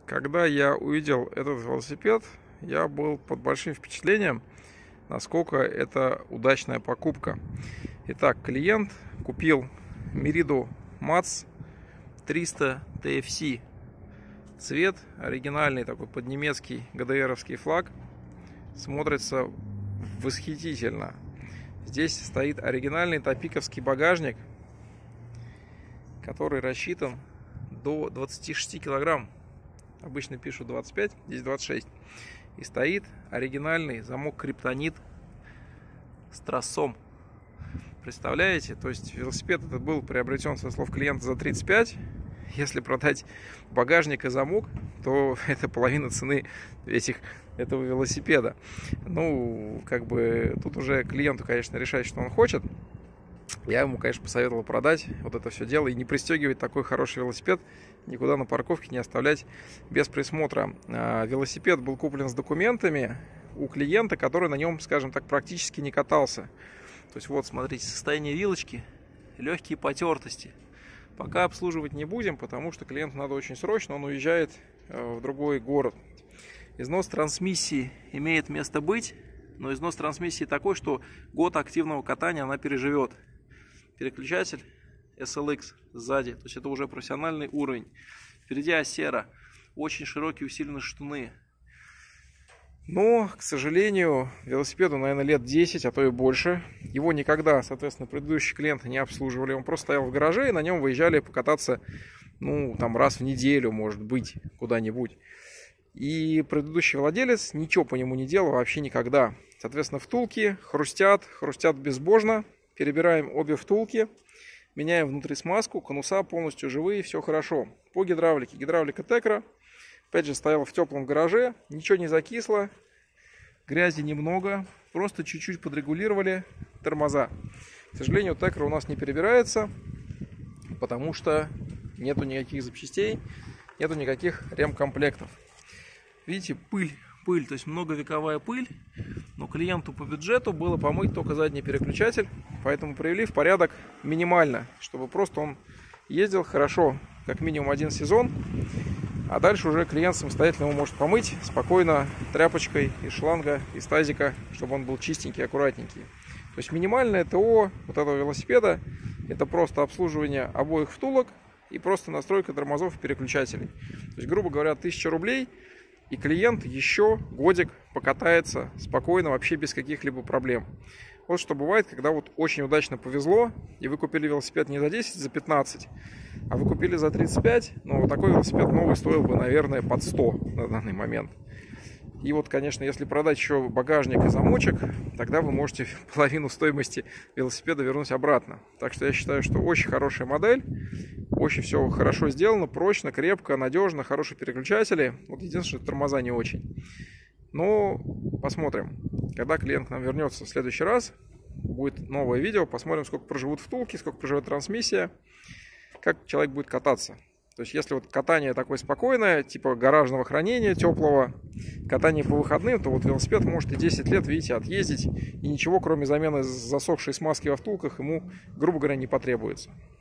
Когда я увидел этот велосипед, я был под большим впечатлением, насколько это удачная покупка. Итак, клиент купил Merido Mats 300 TFC. Цвет оригинальный, такой под немецкий ГДРовский флаг. Смотрится восхитительно. Здесь стоит оригинальный топиковский багажник, который рассчитан до 26 килограмм. Обычно пишут 25, здесь 26. И стоит оригинальный замок криптонит с трассом. Представляете? То есть велосипед этот был приобретен, со слов клиента, за 35. Если продать багажник и замок, то это половина цены этого велосипеда. Ну, как бы тут уже клиенту, конечно, решать, что он хочет. Я ему, конечно, посоветовал продать вот это все дело и не пристегивать такой хороший велосипед, никуда на парковке не оставлять без присмотра. Велосипед был куплен с документами у клиента, который на нем, скажем так, практически не катался. То есть вот, смотрите, состояние вилочки, легкие потертости. Пока обслуживать не будем, потому что клиенту надо очень срочно, он уезжает в другой город. Износ трансмиссии имеет место быть, но износ трансмиссии такой, что год активного катания она переживет. Переключатель SLX сзади, то есть это уже профессиональный уровень. Впереди Осера, очень широкие усиленные штуны. Но, к сожалению, велосипеду, наверное, лет 10, а то и больше. Его никогда, соответственно, предыдущие клиенты не обслуживали. Он просто стоял в гараже, и на нем выезжали покататься, ну, там раз в неделю, может быть, куда-нибудь. И предыдущий владелец ничего по нему не делал вообще никогда. Соответственно, втулки хрустят безбожно. Перебираем обе втулки, меняем внутри смазку, конуса полностью живые, все хорошо. По гидравлике. Гидравлика Текра. Опять же, стоял в теплом гараже, ничего не закисло, грязи немного, просто чуть-чуть подрегулировали тормоза. К сожалению, Текра у нас не перебирается, потому что нету никаких запчастей, нету никаких ремкомплектов. Видите, пыль, то есть многовековая пыль, но клиенту по бюджету было помыть только задний переключатель, поэтому привели в порядок минимально, чтобы просто он ездил хорошо, как минимум один сезон. А дальше уже клиент самостоятельно его может помыть спокойно тряпочкой из шланга, из тазика, чтобы он был чистенький, аккуратненький. То есть минимальное ТО вот этого велосипеда — это просто обслуживание обоих втулок и просто настройка тормозов и переключателей. То есть, грубо говоря, 1000 рублей, и клиент еще годик покатается спокойно, вообще без каких-либо проблем. Вот что бывает, когда вот очень удачно повезло, и вы купили велосипед не за 10, за 15, а вы купили за 35, но вот такой велосипед новый стоил бы, наверное, под 100 на данный момент. И вот, конечно, если продать еще багажник и замочек, тогда вы можете половину стоимости велосипеда вернуть обратно. Так что я считаю, что очень хорошая модель, очень все хорошо сделано, прочно, крепко, надежно, хорошие переключатели. Вот единственное, что тормоза не очень. Но посмотрим. Когда клиент к нам вернется в следующий раз, будет новое видео, посмотрим, сколько проживут втулки, сколько проживет трансмиссия, как человек будет кататься. То есть, если вот катание такое спокойное, типа гаражного хранения, теплого, катание по выходным, то вот велосипед может и 10 лет, видите, отъездить, и ничего, кроме замены засохшей смазки во втулках, ему, грубо говоря, не потребуется.